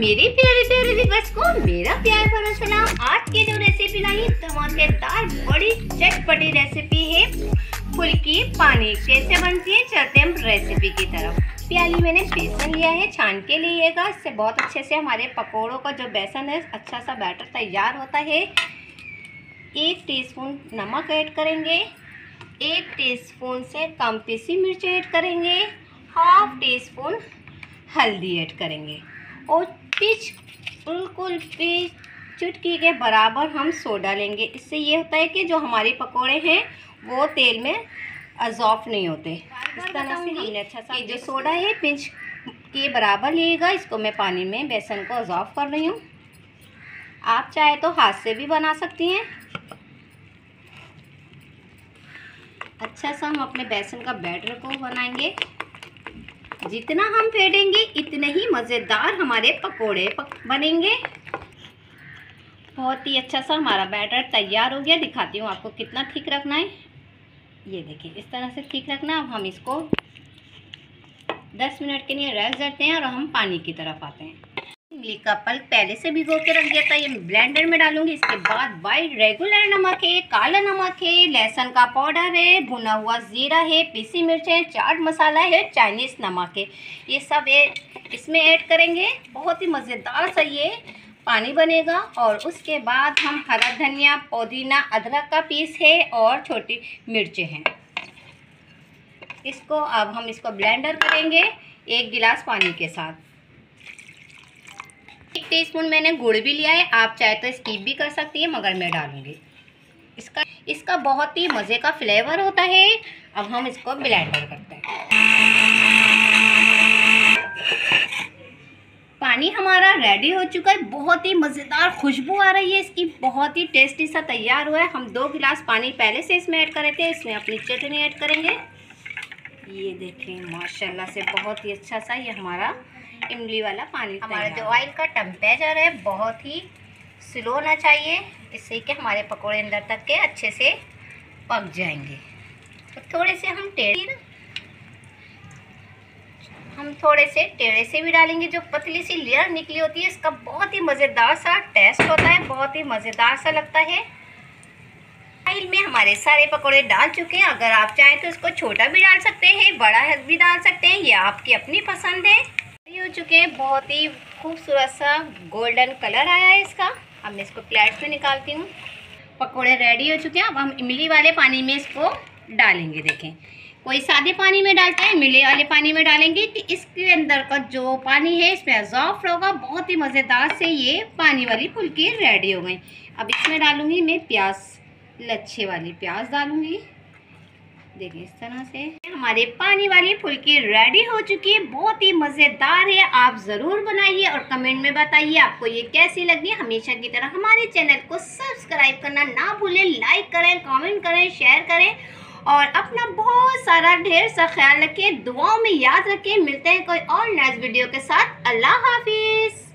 मेरे प्यारे प्यारे व्यूअर्स को मेरा प्यार भरा सलाम। आज की जो रेसिपी लाई धमाकेदार बड़ी चटपटी रेसिपी है फुल्की पानी। कैसे बनती है चलते हम रेसिपी की तरफ। प्याली मैंने बेसन लिया है, छान के लिएगा। इससे बहुत अच्छे से हमारे पकोड़ों का जो बेसन है अच्छा सा बैटर तैयार होता है। 1 टीस्पून नमक ऐड करेंगे, 1 टीस्पून से कम पीसी मिर्च ऐड करेंगे, हाफ टीस्पून हल्दी ऐड करेंगे और बिल्कुल चुटकी के बराबर हम सोडा लेंगे। इससे ये होता है कि जो हमारे पकोड़े हैं वो तेल में अज़ॉफ़ नहीं होते। इस तरह से हमने अच्छा सा जो सोडा है पिंच के बराबर लिएगा। इसको मैं पानी में बेसन को अज़ॉफ़ कर रही हूँ। आप चाहे तो हाथ से भी बना सकती हैं। अच्छा सा हम अपने बेसन का बैटर को बनाएंगे। जितना हम फेंटेंगे इतने ही मज़ेदार हमारे पकोड़े बनेंगे। बहुत ही अच्छा सा हमारा बैटर तैयार हो गया। दिखाती हूँ आपको कितना थिक रखना है। ये देखिए इस तरह से थिक रखना। अब हम इसको 10 मिनट के लिए रख देते हैं और हम पानी की तरफ आते हैं। इमली का पल्प पहले से भिगो के रख दिया था, ये ब्लेंडर में डालूंगी। इसके बाद वाइट रेगुलर नमक है, काला नमक है, लहसुन का पाउडर है, भुना हुआ जीरा है, पीसी मिर्च है, चाट मसाला है, चाइनीज़ नमक है। ये सब इसमें ऐड करेंगे। बहुत ही मज़ेदार सा ये पानी बनेगा। और उसके बाद हम हरा धनिया, पुदीना, अदरक का पीस है और छोटी मिर्चें हैं। इसको अब हम इसको ब्लेंडर करेंगे 1 गिलास पानी के साथ। 1 टीस्पून मैंने गुड़ भी लिया है। आप चाहे तो स्किप भी कर सकती हैं मगर मैं डालूंगी। इसका बहुत ही मज़े का फ्लेवर होता है। अब हम इसको ब्लेंडर करते हैं। पानी हमारा रेडी हो चुका है। बहुत ही मज़ेदार खुशबू आ रही है इसकी। बहुत ही टेस्टी सा तैयार हुआ है। हम 2 गिलास पानी पहले से इसमें ऐड करे थे। इसमें अपनी चटनी ऐड करेंगे। ये देखें माशाल्लाह से बहुत ही अच्छा सा ये हमारा इमली वाला पानी। हमारा जो ऑयल का टेम्परेचर है बहुत ही स्लो होना चाहिए, इससे कि हमारे पकोड़े अंदर तक के अच्छे से पक जाएंगे। तो थोड़े से हम थोड़े से टेढ़े से भी डालेंगे। जो पतली सी लेयर निकली होती है इसका बहुत ही मज़ेदार सा टेस्ट होता है, बहुत ही मज़ेदार सा लगता है। ऑयल में हमारे सारे पकोड़े डाल चुके हैं। अगर आप चाहें तो इसको छोटा भी डाल सकते हैं, बड़ा भी डाल सकते हैं, ये आपकी अपनी पसंद है। हो चुके हैं, बहुत ही खूबसूरत सा गोल्डन कलर आया है इसका। अब मैं इसको प्लेट में निकालती हूँ। पकोड़े रेडी हो चुके हैं। अब हम इमली वाले पानी में इसको डालेंगे। देखें कोई सादे पानी में डालता है, इमली वाले पानी में डालेंगे कि इसके अंदर का जो पानी है इसमें अज़ॉफ़ होगा। बहुत ही मज़ेदार से ये पानी वाली फुल्की रेडी हो गई। अब इसमें डालूँगी मैं प्याज, लच्छे वाली प्याज डालूँगी। देखिए इस तरह से हमारे पानी वाली फुल्की रेडी हो चुकी है। बहुत ही मज़ेदार है। आप ज़रूर बनाइए और कमेंट में बताइए आपको ये कैसी लगी। हमेशा की तरह हमारे चैनल को सब्सक्राइब करना ना भूलें। लाइक करें, कमेंट करें, शेयर करें और अपना बहुत सारा ढेर सा ख्याल रखें। दुआओं में याद रखें। मिलते हैं कोई और नेक्स्ट वीडियो के साथ। अल्लाह हाफिज़।